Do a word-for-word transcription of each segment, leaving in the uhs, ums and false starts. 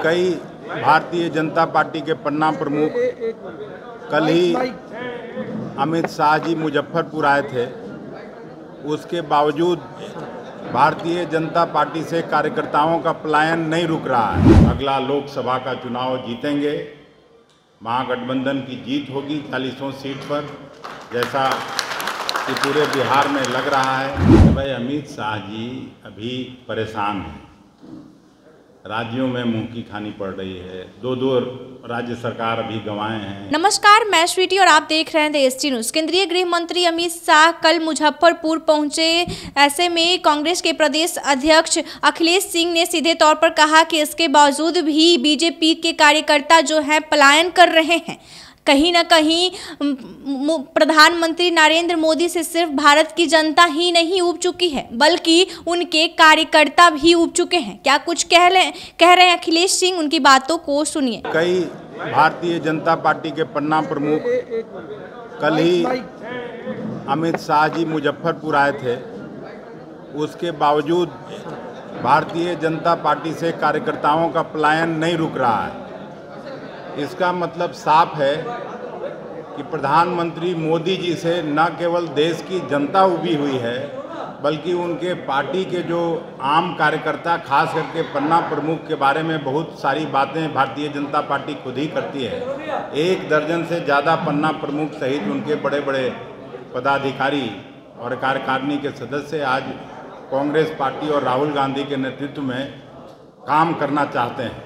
कई भारतीय जनता पार्टी के पन्ना प्रमुख कल ही अमित शाह जी मुजफ्फरपुर आए थे। उसके बावजूद भारतीय जनता पार्टी से कार्यकर्ताओं का पलायन नहीं रुक रहा है। अगला लोकसभा का चुनाव जीतेंगे, महागठबंधन की जीत होगी चालीसों सीट पर, जैसा कि पूरे बिहार में लग रहा है। भाई अमित शाह जी अभी परेशान हैं, राज्यों में मुंह की खानी पड़ रही है, दो दो राज्य सरकार अभी गंवाए हैं। नमस्कार, मैं स्वीटी और आप देख रहे हैं देश टी न्यूज। केंद्रीय गृह मंत्री अमित शाह कल मुजफ्फरपुर पहुंचे। ऐसे में कांग्रेस के प्रदेश अध्यक्ष अखिलेश सिंह ने सीधे तौर पर कहा कि इसके बावजूद भी बीजेपी के कार्यकर्ता जो है पलायन कर रहे हैं। कहीं ना कहीं प्रधानमंत्री नरेंद्र मोदी से सिर्फ भारत की जनता ही नहीं ऊब चुकी है, बल्कि उनके कार्यकर्ता भी ऊब चुके हैं। क्या कुछ कह रहे कह रहे हैं अखिलेश सिंह, उनकी बातों को सुनिए। कई भारतीय जनता पार्टी के पन्ना प्रमुख कल ही अमित शाह जी मुजफ्फरपुर आए थे। उसके बावजूद भारतीय जनता पार्टी से कार्यकर्ताओं का पलायन नहीं रुक रहा है। इसका मतलब साफ है कि प्रधानमंत्री मोदी जी से न केवल देश की जनता उबी हुई है, बल्कि उनके पार्टी के जो आम कार्यकर्ता, खास करके पन्ना प्रमुख के बारे में बहुत सारी बातें भारतीय जनता पार्टी खुद ही करती है। एक दर्जन से ज़्यादा पन्ना प्रमुख सहित उनके बड़े बड़े पदाधिकारी और कार्यकारिणी के सदस्य आज कांग्रेस पार्टी और राहुल गांधी के नेतृत्व में काम करना चाहते हैं।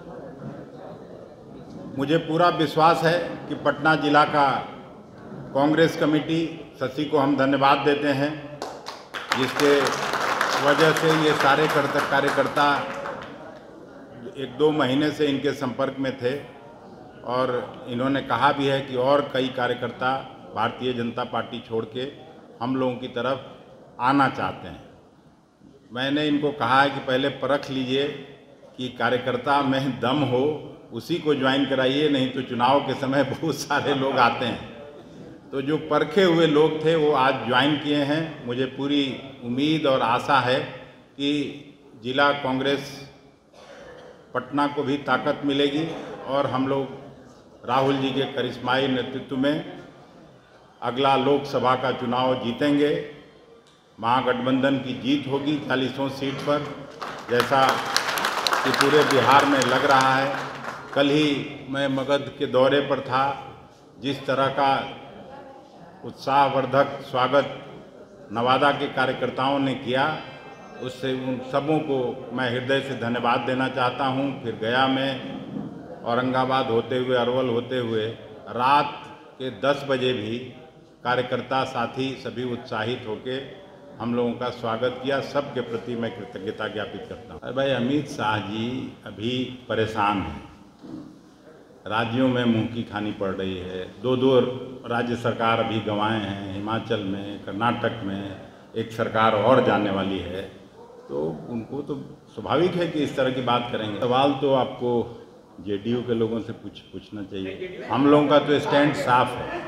मुझे पूरा विश्वास है कि पटना जिला का कांग्रेस कमेटी, शशि को हम धन्यवाद देते हैं, जिसके वजह से ये सारे कार्यकर्ता एक दो महीने से इनके संपर्क में थे और इन्होंने कहा भी है कि और कई कार्यकर्ता भारतीय जनता पार्टी छोड़ के हम लोगों की तरफ आना चाहते हैं। मैंने इनको कहा है कि पहले परख लीजिए कि कार्यकर्ता में दम हो, उसी को ज्वाइन कराइए, नहीं तो चुनाव के समय बहुत सारे लोग आते हैं। तो जो परखे हुए लोग थे वो आज ज्वाइन किए हैं। मुझे पूरी उम्मीद और आशा है कि जिला कांग्रेस पटना को भी ताकत मिलेगी और हम लोग राहुल जी के करिश्माई नेतृत्व में अगला लोकसभा का चुनाव जीतेंगे, महागठबंधन की जीत होगी चालीसों सीट पर, जैसा कि पूरे बिहार में लग रहा है। कल ही मैं मगध के दौरे पर था। जिस तरह का उत्साहवर्धक स्वागत नवादा के कार्यकर्ताओं ने किया, उससे उन सबों को मैं हृदय से धन्यवाद देना चाहता हूं। फिर गया में औरंगाबाद होते हुए, अरवल होते हुए रात के दस बजे भी कार्यकर्ता साथी सभी उत्साहित होकर हम लोगों का स्वागत किया। सबके प्रति मैं कृतज्ञता ज्ञापित करता हूँ। भाई अमित शाह जी अभी परेशान हैं, राज्यों में मुंह की खानी पड़ रही है, दो दो राज्य सरकार अभी गंवाए हैं। हिमाचल में, कर्नाटक में एक सरकार और जाने वाली है, तो उनको तो स्वाभाविक है कि इस तरह की बात करेंगे। सवाल तो आपको जेडीयू के लोगों से पूछ पूछना चाहिए। हम लोगों का तो स्टैंड साफ है,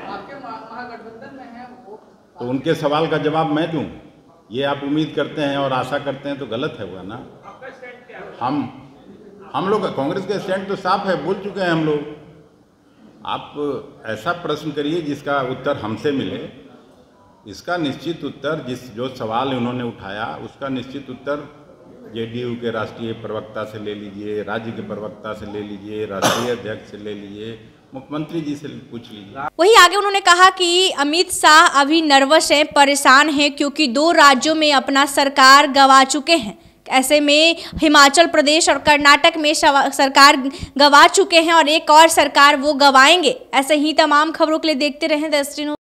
तो उनके सवाल का जवाब मैं दूं, ये आप उम्मीद करते हैं और आशा करते हैं तो गलत है वो ना। हम हम लोग कांग्रेस का स्टैंड तो साफ है, बोल चुके हैं हम लोग। आप ऐसा प्रश्न करिए जिसका उत्तर हमसे मिले। इसका निश्चित उत्तर, जिस जो सवाल उन्होंने उठाया उसका निश्चित उत्तर जेडीयू के राष्ट्रीय प्रवक्ता से ले लीजिए, राज्य के प्रवक्ता से ले लीजिए, राष्ट्रीय अध्यक्ष से ले लीजिए, मुख्यमंत्री जी से पूछ लीजिए। वहीं आगे उन्होंने कहा कि अमित शाह अभी नर्वस हैं, परेशान हैं, क्योंकि दो राज्यों में अपना सरकार गंवा चुके हैं। ऐसे में हिमाचल प्रदेश और कर्नाटक में सरकार गंवा चुके हैं और एक और सरकार वो गंवाएंगे। ऐसे ही तमाम खबरों के लिए देखते रहें देश टी न्यूज।